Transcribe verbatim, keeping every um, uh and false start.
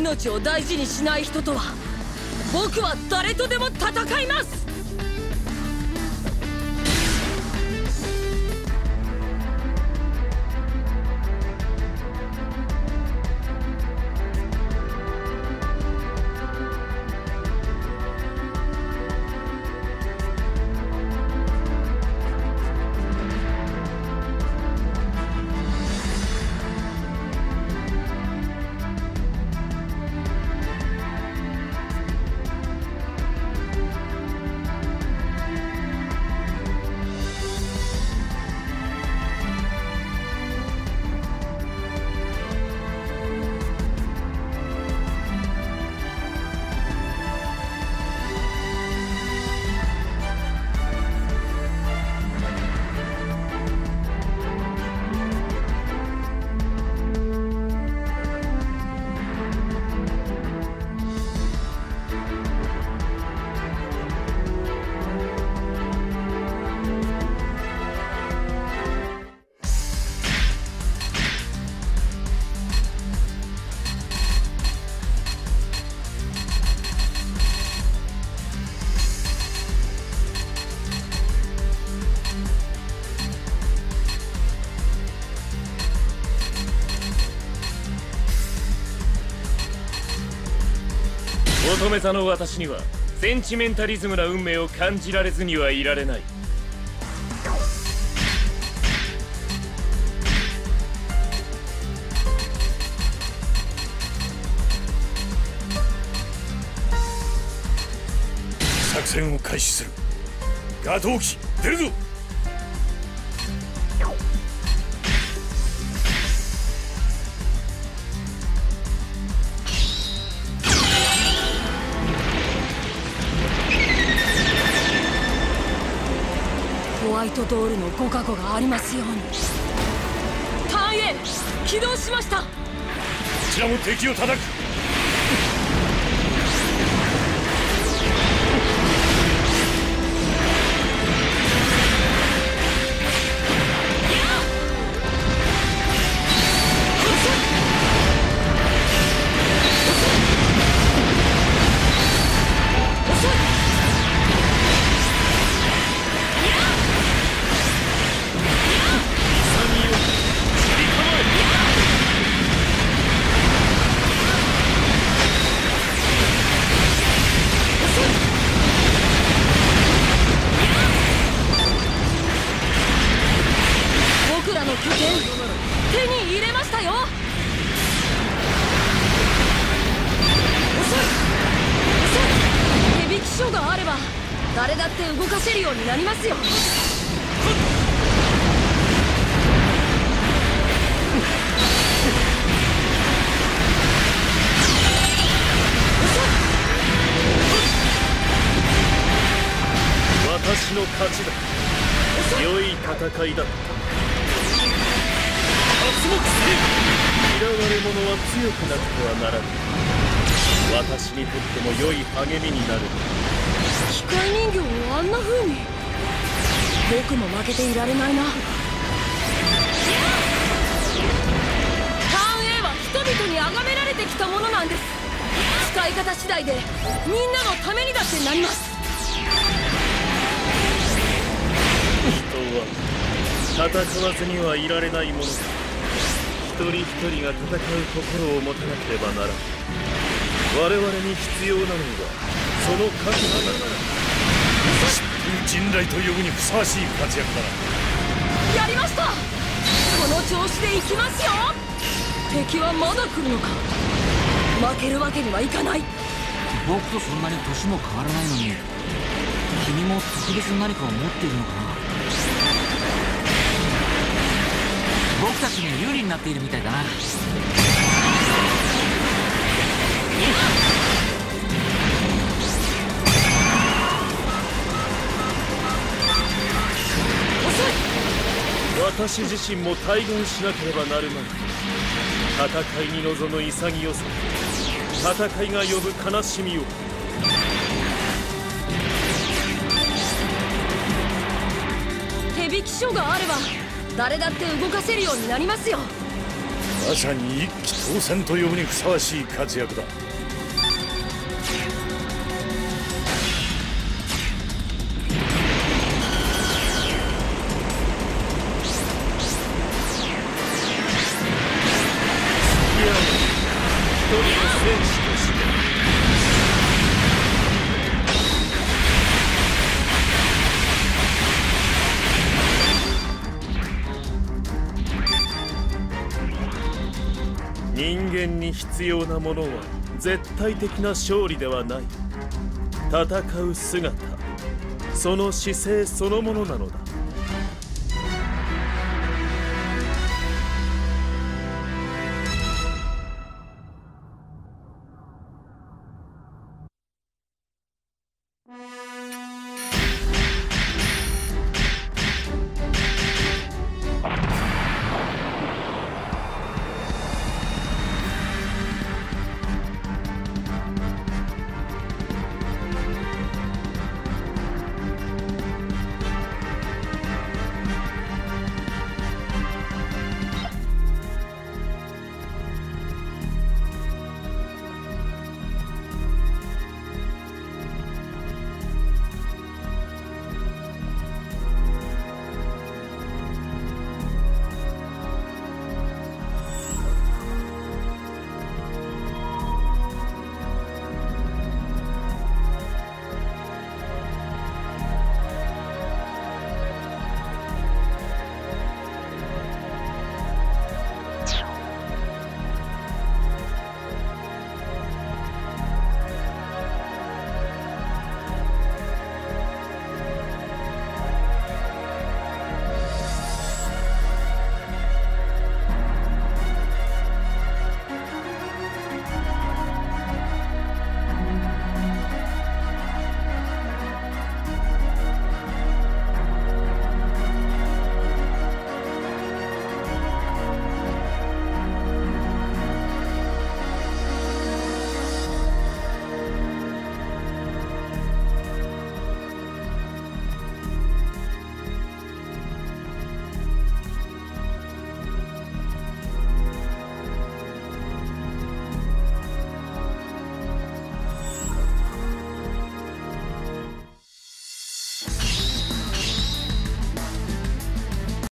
命を大事にしない人とは僕は誰とでも戦います。乙女座の私にはセンチメンタリズムな運命を感じられずにはいられない。 作戦を開始する。ガトー機出るぞ。 ホワイトドールのご加護がありますように。ターン A 起動しました。こちらも敵を叩く。 誰だって動かせるようになりますよ。 私の勝ちだ。良い戦いだった。刮目せい。嫌われ者は強くなくてはならない。私にとっても良い励みになる。 機械人形をあんな風に。僕も負けていられないな。ターン A は人々に崇められてきたものなんです。使い方次第でみんなのためにだってなります。 人は戦わずにはいられないものだ。一人一人が戦う心を持たなければならない。我々に必要なのはその覚悟だ。疾風陣雷と呼ぶにふさわしい活躍だな。 やりました。この調子でいきますよ。敵はまだ来るのか。負けるわけにはいかない。 僕とそんなに年も変わらないのに、君も特別な何かを持っているのかな。僕たちに有利になっているみたいだな。 私自身も大言しなければなるまい。戦いに臨む潔さ、戦いが呼ぶ悲しみを。 手引き書があれば誰だって動かせるようになりますよ。 まさに一騎当選と呼ぶにふさわしい活躍だ。 人間に必要なものは絶対的な勝利ではない。戦う姿、その姿勢そのものなのだ。